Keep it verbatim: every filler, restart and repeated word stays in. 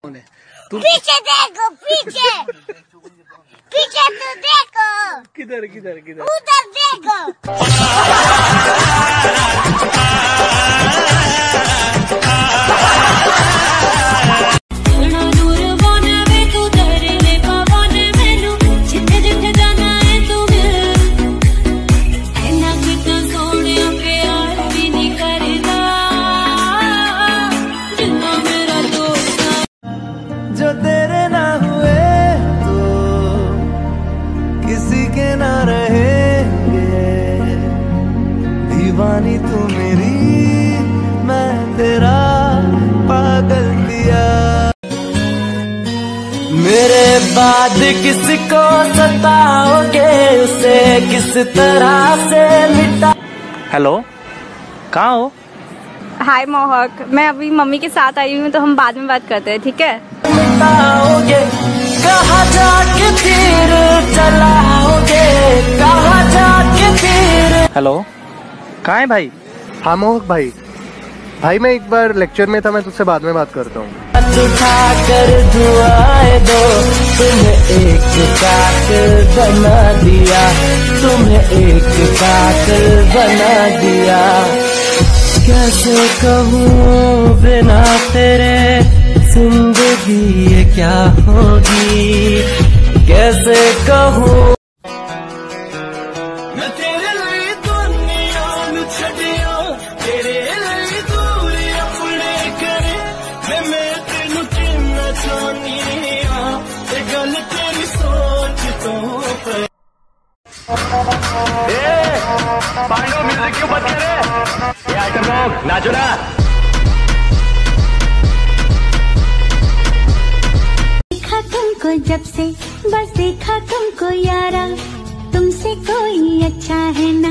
तुम पीछे देखो, पीछे पीछे तो देखो। किधर किधर किधर? उधर देखो। जो तेरे ना हुए तो किसी के ना रहेंगे, दीवानी तू मेरी मैं तेरा पागल दिया। मेरे बाद किसको सताओगे, उसे किस तरह से मिटा। हेलो, कहाँ हो? हाय मोहक, मैं अभी मम्मी के साथ आई हूँ तो हम बाद में बात करते हैं, ठीक है? मिटाओगे कहाँ जाके तीर चलाओगे, कहाँ जाके तीर। हेलो, कहाँ है भाई? हाँ मोहक भाई, भाई मैं एक बार लेक्चर में था, मैं तुझसे बाद में बात करता हूँ। उठा कर दुआएं दो, तुम्हें एक कातिल बना दिया, तुम्हें एक कातिल बना दिया। कैसे कहूँ बिना तेरे जिंदगी ये क्या होगी, कैसे कहूँ मैं तेरे लिए दुनिया नू छड़िया, तेरे लिए दूरी अपने करे, मैं मैं तेनू किन्ना चाहनी आ, ते गल तेरी सोच तो पे। पांडव म्यूजिक क्यों बज रहे? ये आइटम लोग नाचो ना। देखा तुमको जब से, बस देखा तुमको यारा, तुमसे कोई अच्छा है